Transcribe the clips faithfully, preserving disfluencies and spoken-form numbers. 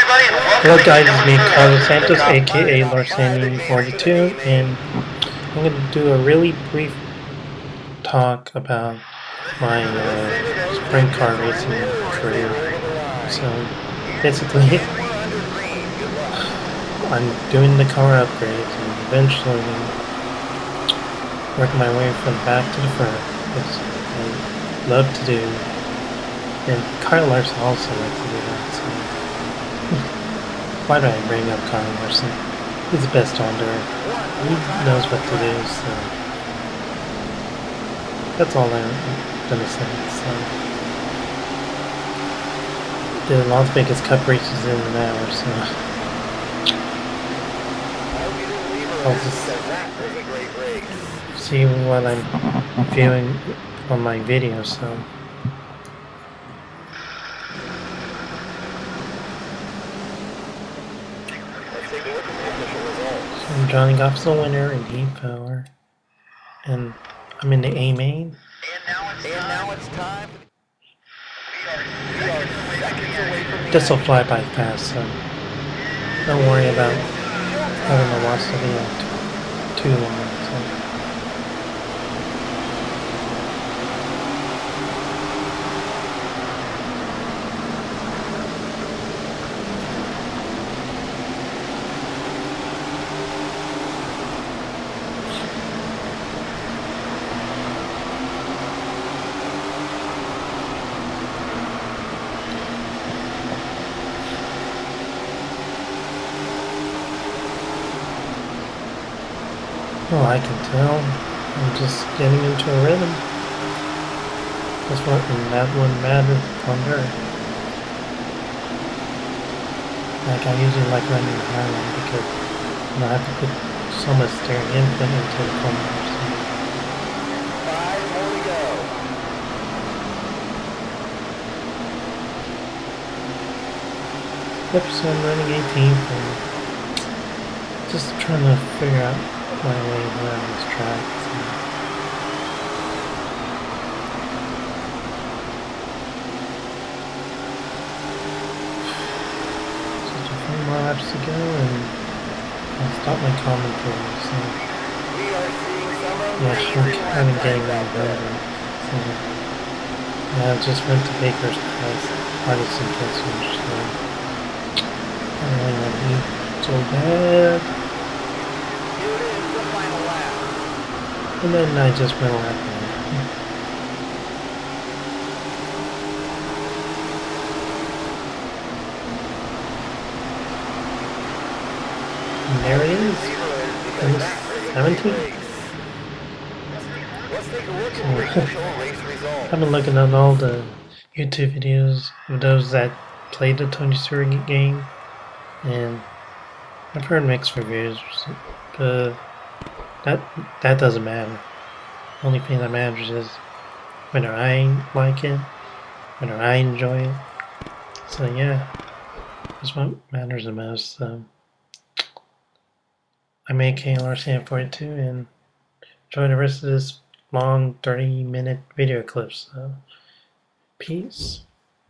Hello guys, it's me, Carlos Santos, aka Larsandy forty-two, and I'm going to do a really brief talk about my uh, sprint car racing career. So, basically, I'm doing the car upgrades and eventually working my way from back to the front, which I love to do, and Kyle Larson also likes to do that, so why do I bring up Kyle Larson? He's the best on dirt. He knows what to do, so that's all I'm gonna say. So the Las Vegas Cup races in an hour, so I'll just see what I'm viewing on my video. So Johnny Goff's the winner in heat power, and I'm in the A main. And now it's time. This will fly by fast, so don't worry about having to watch the video too long. So. Oh, I can tell. I'm just getting into a rhythm. That's what, and that one matters on dirt. Like, I usually like running the highline because you know, I have to put so much steering input into the corner. So. Five more to go. Yep, so I'm running eighteenth and just trying to figure out my way around this track. So. Just a few more laps to go and I'll stop my commentary. So We are seeing some of yeah, I'm kind of getting that better. So yeah, I just went to Baker's class, Partisan Test, so I don't really want to eat so bad. And then I just went lap one. And there it is. seventeen. So, I've been looking at all the YouTube videos of those that played the Tony Stewart game, and I've heard mixed reviews, but That that doesn't matter. The only thing that matters is whether I like it, whether I enjoy it. So yeah, that's what matters the most. So I'm A K Larsandy forty-two and enjoy the rest of this long thirty minute video clip. So peace.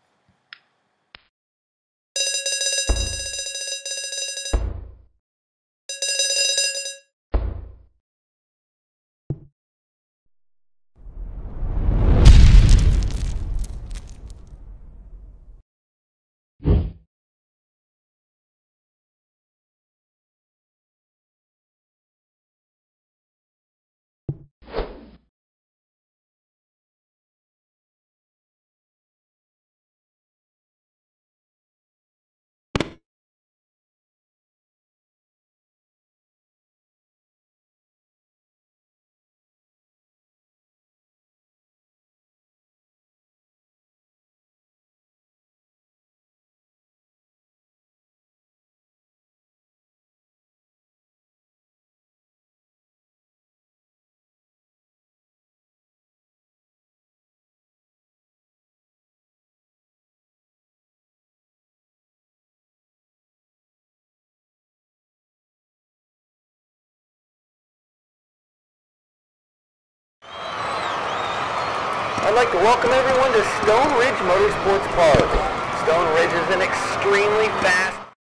I'd like to welcome everyone to Stone Ridge Motorsports Park. Stone Ridge is an extremely fast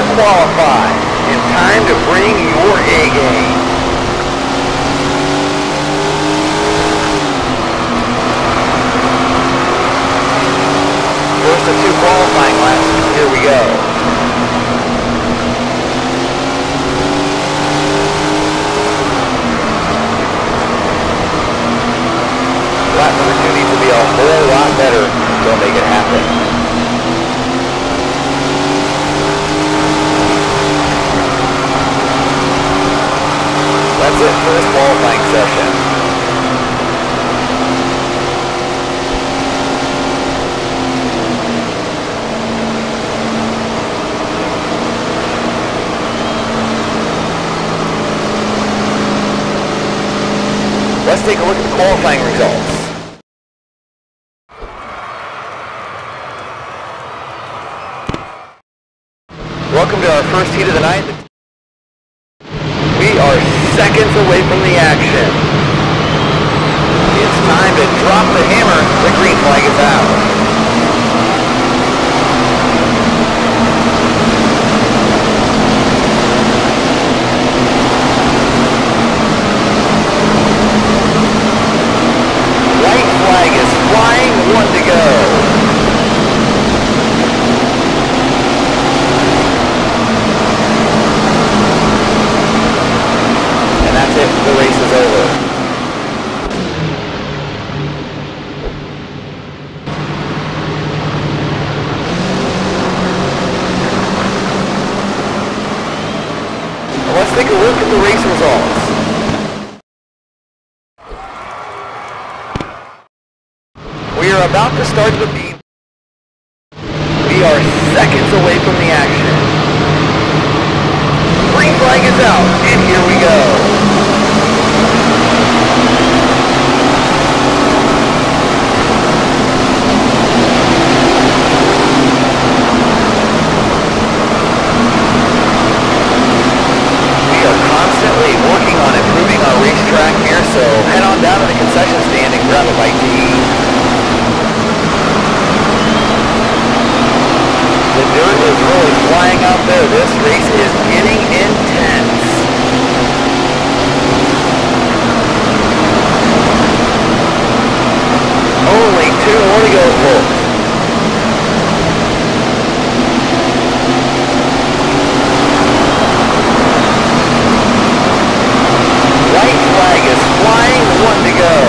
qualify in time to bring your A game. First of two qualifying laps. Here we go. Lap number two needs to be a whole lot better. Don't make it happen. That's it for this qualifying session. Let's take a look at the qualifying results. Welcome to our first heat of the night. We are seconds away from the action. It's time to drop the hammer. The green flag is out. White flag is flying. One to go. The race is over. Well, let's take a look at the race results. We are about to start the beat. We are seconds away from the action. Green flag is out, and here we go. Working on improving our racetrack here, so head on down to the concession stand and grab a bite to eat. The dirt is really flying out there. This race is getting intense. Only two more to go, folks. Flying, one to go.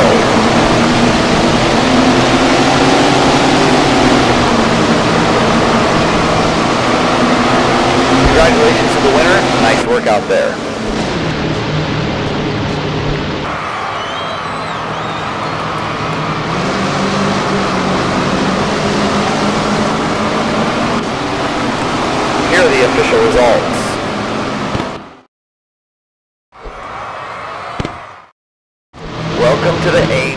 Congratulations to the winner. Nice work out there. Here are the official results. Welcome to the aim.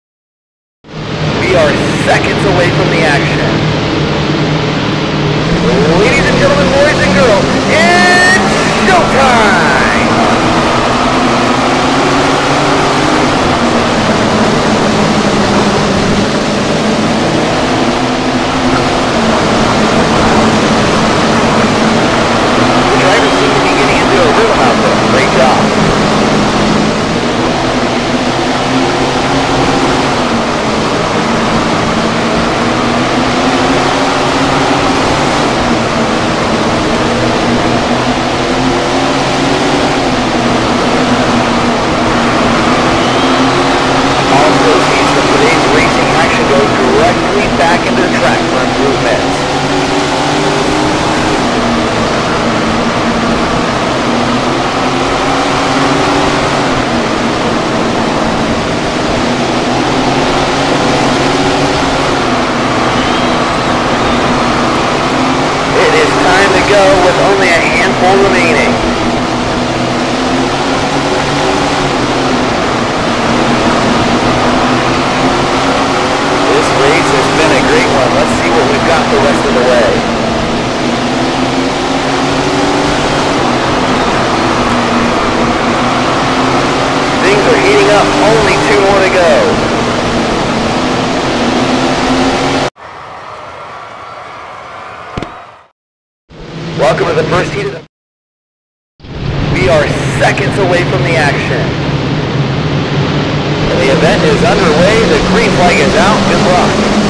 We are seconds away from the action. Ladies and gentlemen, boys and girls, it's showtime! The drivers seem to be getting into a rhythm out there. Great job. Back into the track for improvements. It is time to go with only a handful remaining. This race has been a great one. Let's see what we've got the rest of the way. Things are heating up. Only two more to go. Welcome to the first heat of the... We are seconds away from the action. And the event is underway. The green flag is out. Good luck.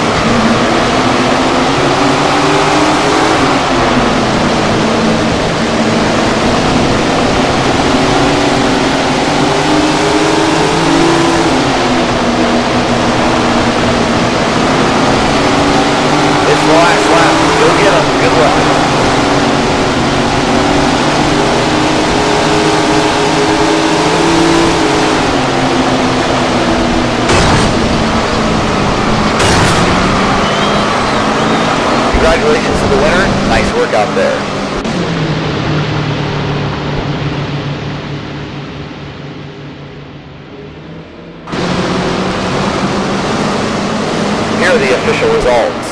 It's the last lap. Go get them. Good luck. Congratulations to the winner. Nice work out there. Here are the official results.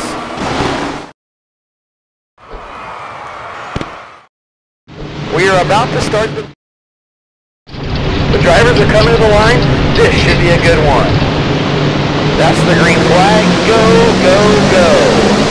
We are about to start the... The drivers are coming to the line. This should be a good one. That's the green flag. Go, go, go.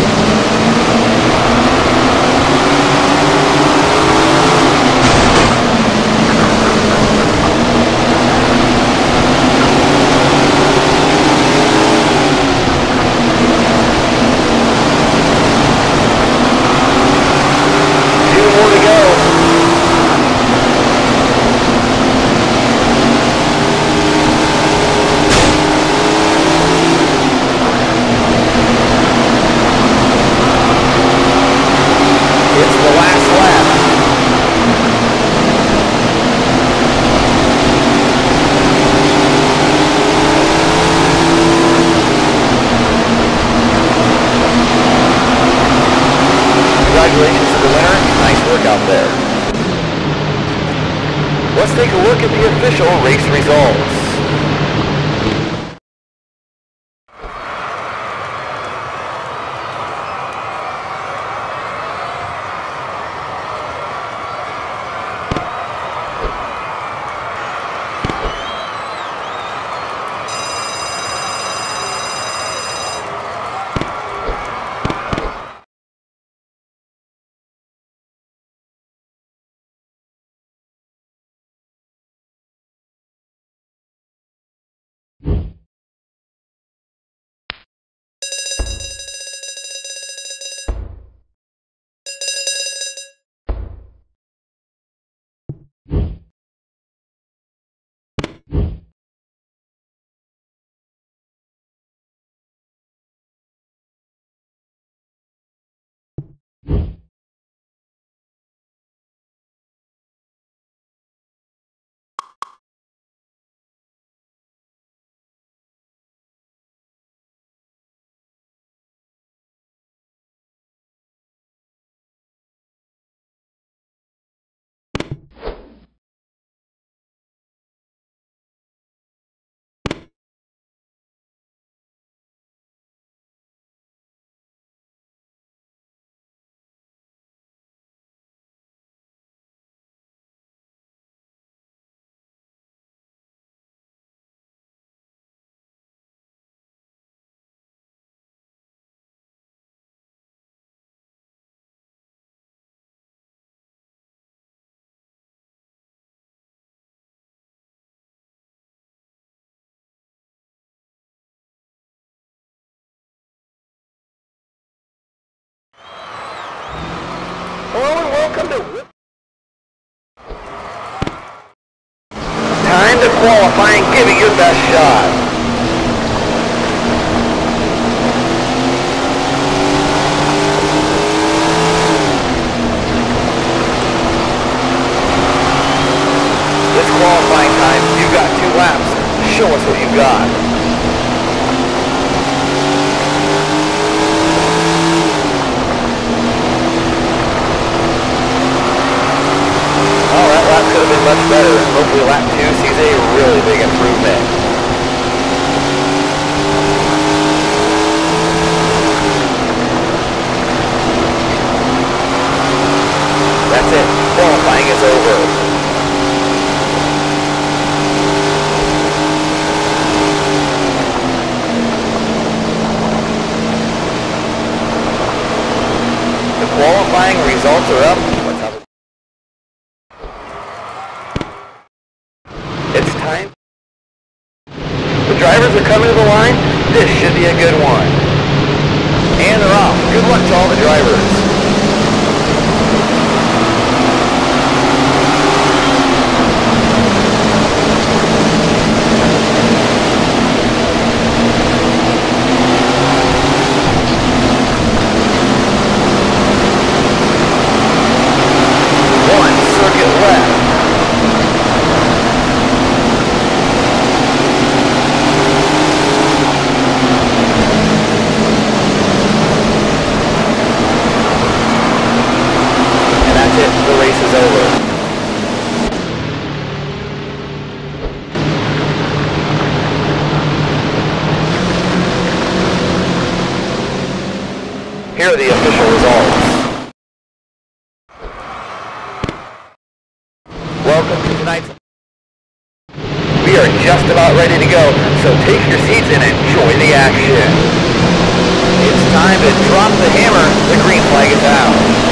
Congratulations to the winner. Nice work out there. Let's take a look at the official race results. Hello and welcome to... Time to qualify and give it your best shot. It's qualifying time. You've got two laps. Show us what you've got. Oh, that lap could have been much better. Hopefully lap two sees a really big improvement. results are up. Let's have a... It's time. The drivers are coming to the line. This should be a good one. And they're off. Good luck to all the drivers. Here are the official results. Welcome to tonight's... We are just about ready to go, so take your seats and enjoy the action. It's time to drop the hammer. The green flag is out.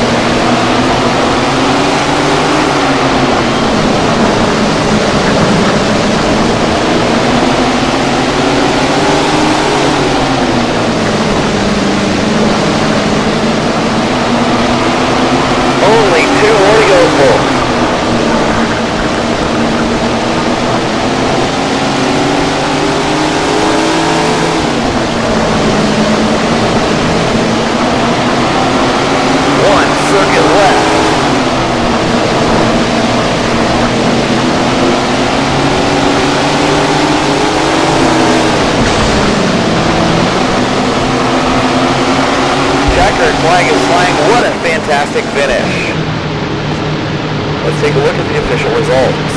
Flag is flying. What a fantastic finish. Let's take a look at the official results.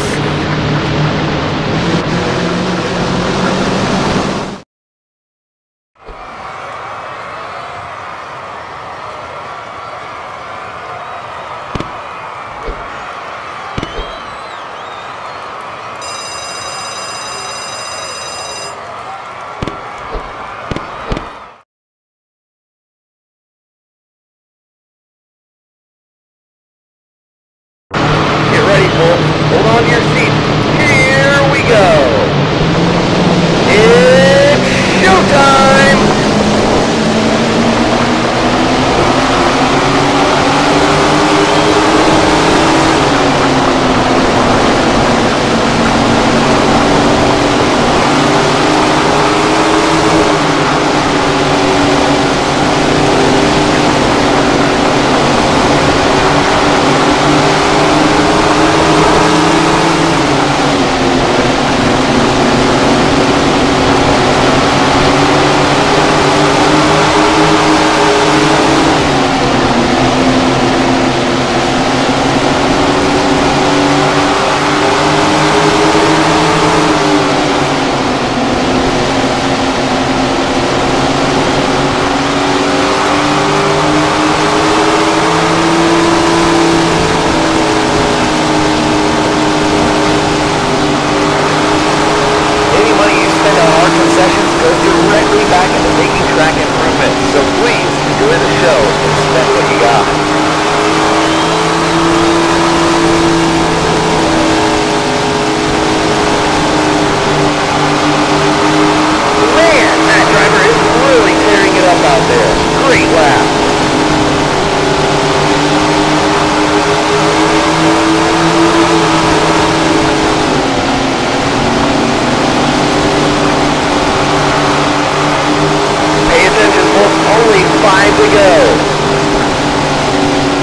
Hold on to your seat. Here we go. It's showtime. Five to go.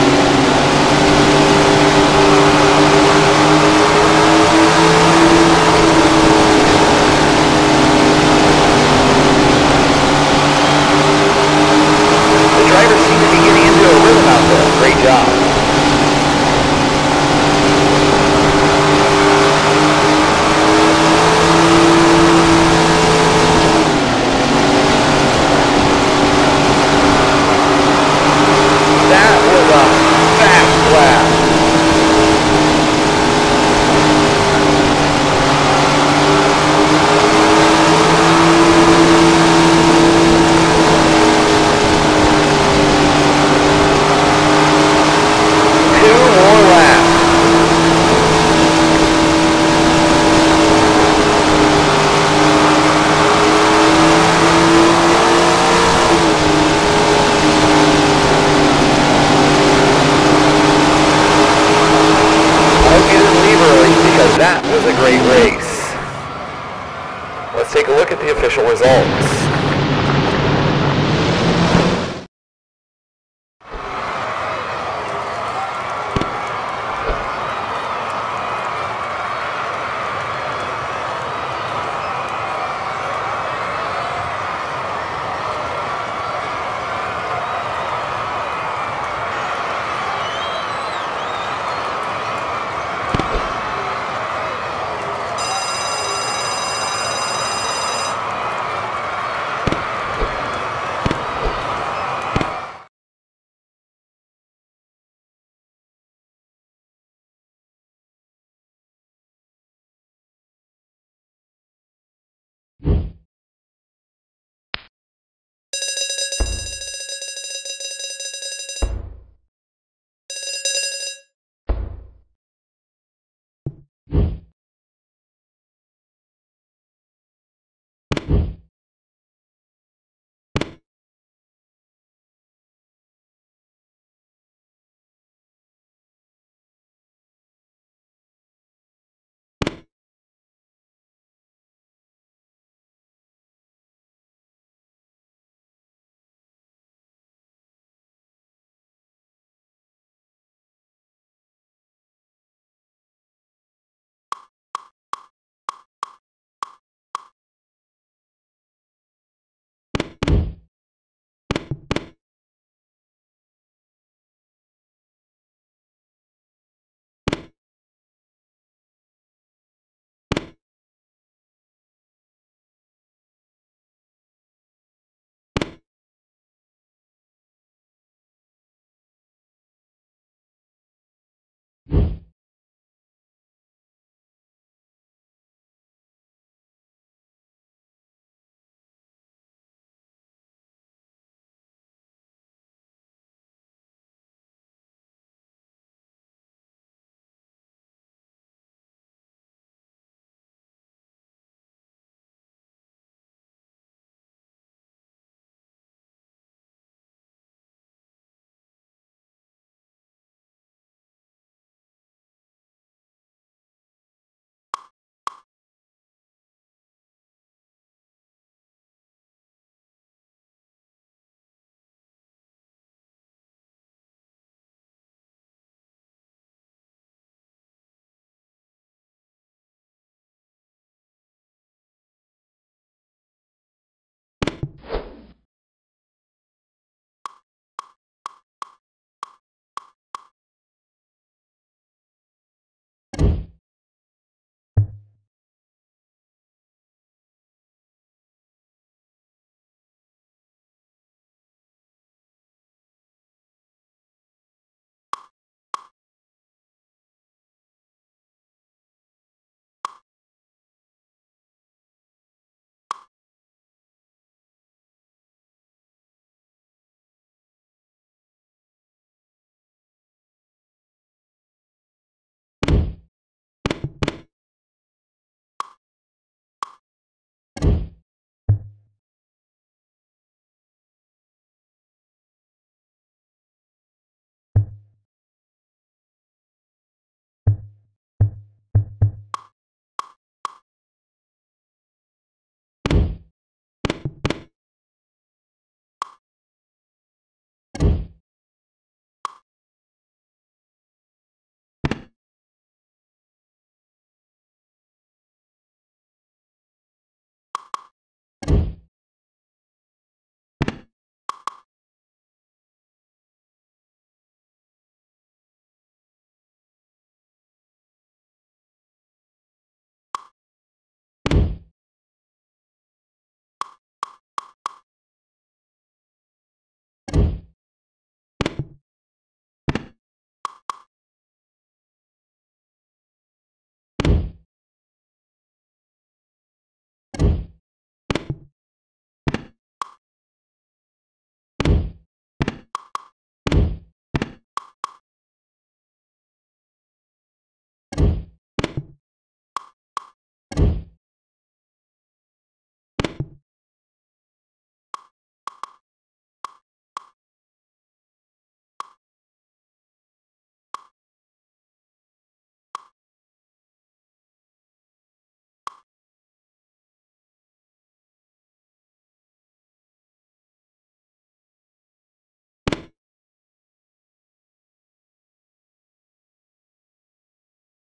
results.